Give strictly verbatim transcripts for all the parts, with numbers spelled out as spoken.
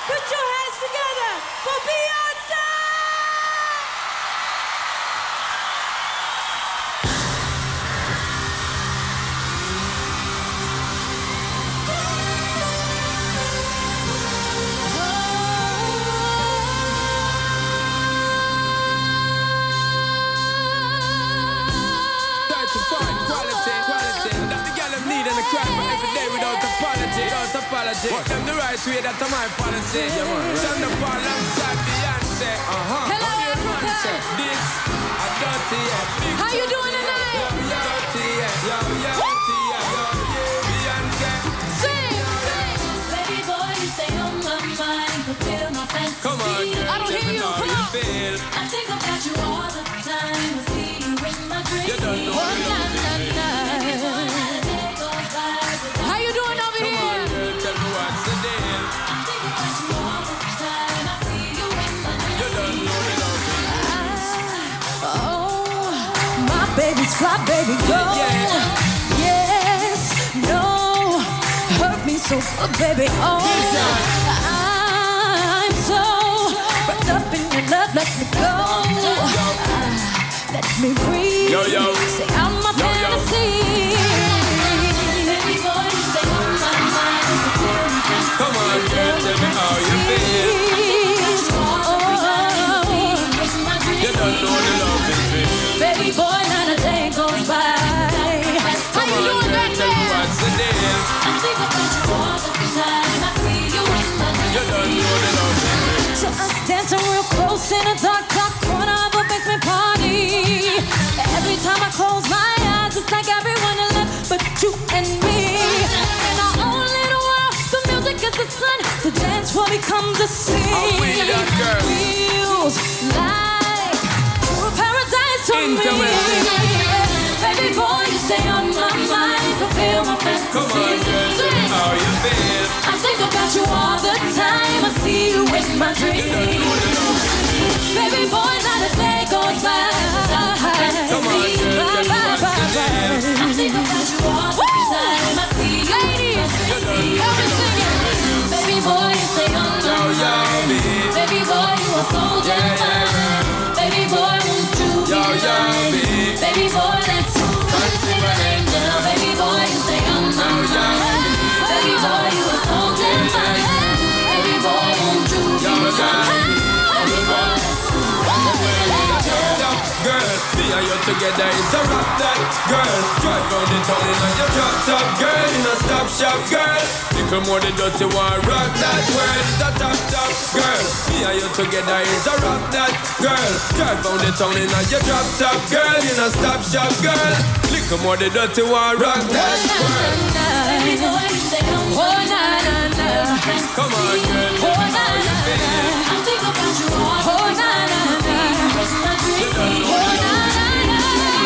Put your hands together for Beyonce! Apology. Walk them the right way, that's my policy. Yeah, man. Shut up alongside Beyonce. Uh-huh. Hello, Africa. This, I dirty, yeah. How you doing tonight? Yo, yo, dirty, yeah. Yo, yo, dirty, yeah. Yo, yeah. Beyonce. Sing, sing. Baby boy, you stay on my mind, fulfill my fantasy. Come on, girl. I don't hear you. Come on. Feel. I think about you all the time. I see you in my dreams. You don't know Oh, na, na, na. How you doing over Come here? on, girl. Tell me what's the deal. I think about you all the time. I see you in my dreams. You don't know the love. Oh, my baby's fly, baby, go. Yeah. Yes, no, hurt me so good, baby. Oh, I'm so wrapped up in your love, let me go. Ah, let me breathe. Yo, yo. Say I'm my Yo, yo. fantasy. Baby boy, you stay on my mind, fulfill my fantasy. Come on, girl. Tell me how you feel. You don't know the love is real. Baby boy, not a day goes by. How you doing back Tell me there? what's the deal. I think about you all the time. I see you in my You don't know the love is real. So I'm dancing real close in a dark, dark corner of a basement party. Every time I close my eyes, it's like everyone is left but you and me. In our own little world, the music is the sun. The dance floor becomes a scene. Oh, we that girl. Feels like a paradise to me. Baby boy, you stay on my mind, fulfill my fantasies. Come on, girl. Tell me how you feel. I think about you all the time. I see you in my dreams. You don't know the love is real. Baby boy, not a day goes by. Come on, girl. Tell me what's the deal. I think about you all the time. I see you Ladies, You don't know help me the sing love it. is real. baby boy, you stay on my Yo, yo, mind. babe. Baby boy, you a soldier. Yeah, yeah. Baby boy, won't you be Yo, yo, mine? babe. Baby boy, let's fancy my angel. Baby boy, you stay on my mind. Baby boy, you a soldier. Baby boy, won't you be Yo, yo, mine? Baby boy, let's fancy my angel. girl, me and you together is a rock that girl. Drive round the town in your drop top, girl. In a stop shop, girl. Little more the dirty one, rock that world is a top top, girl. Me and you together is a rock that girl. Drive round the town in your drop top, girl. In a stop shop, girl. Little more the dirty one, rock that world. Baby boy, you stay on my Oh, na, na, na. Come on, girl, tell me how you feel. I think about you all the Oh, na, na, na. in my dreams. Oh, na, na,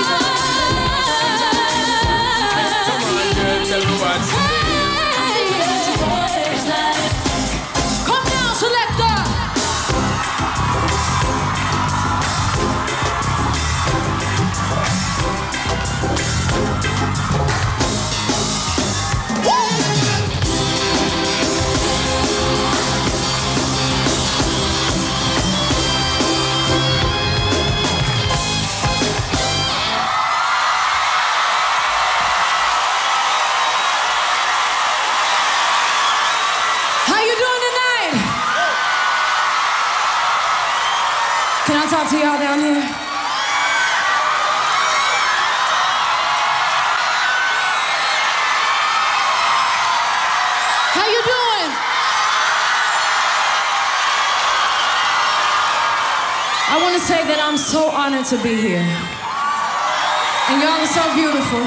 Come on, girl, tell me what's the deal. na. Come down, selector. How you doing tonight? Can I talk to y'all down here? How you doing? I want to say that I'm so honored to be here. And y'all are so beautiful.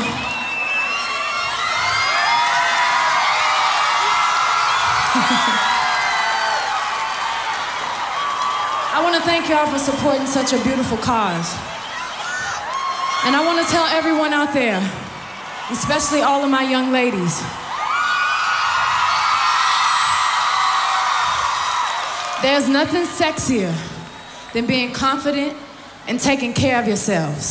I want to thank y'all for supporting such a beautiful cause. And I want to tell everyone out there, especially all of my young ladies, there's nothing sexier than being confident and taking care of yourselves.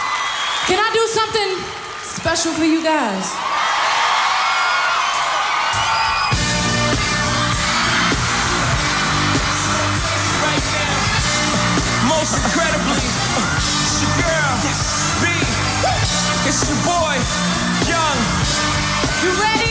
Can I do something special for you guys? It's your boy, Young. You ready?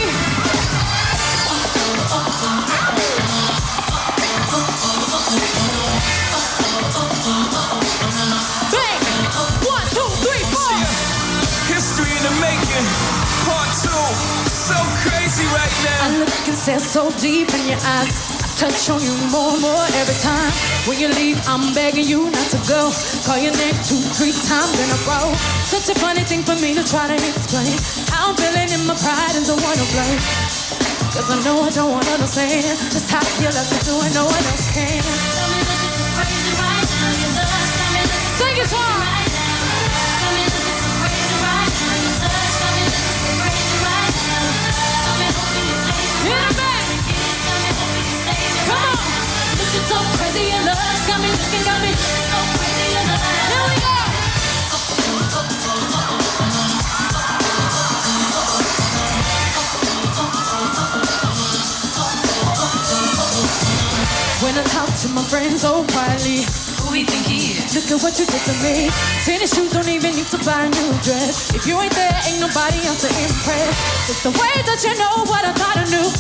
Bang! One, two, three, four. History in the making, part two. So crazy right now. I look and stare so deep in your eyes. I touch on you more and more every time. When you leave, I'm begging you not to go. Call your name two, three times in a row. Such a funny thing for me to try to explain. How I'm feeling in my pride is the one to blame. Cause I know I don't want to understand just how you love me doing no one else can. Tell me that this is crazy right now. Your love got me looking so Sing it crazy song. right now. Tell me that this is crazy right now. Your touch got me looking so crazy right now. Tell me hoping you take me Hit right it back. now. Tell me hoping you save me Come right on. now. Looking so crazy, your love's got me looking, got me looking so crazy, your love. Here we go. When I talk to my friends so quietly, Who he think he is? look at what you did to me. Tennis shoes don't even need to buy a new dress. If you ain't there, ain't nobody else to impress. It's the way that you know what I thought I knew.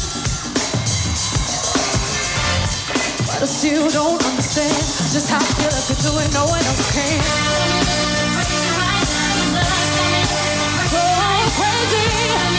But I still don't understand just how you love to do it, no one else can. Tell me that this is crazy right now. Your love's got me looking so So crazy right now. crazy.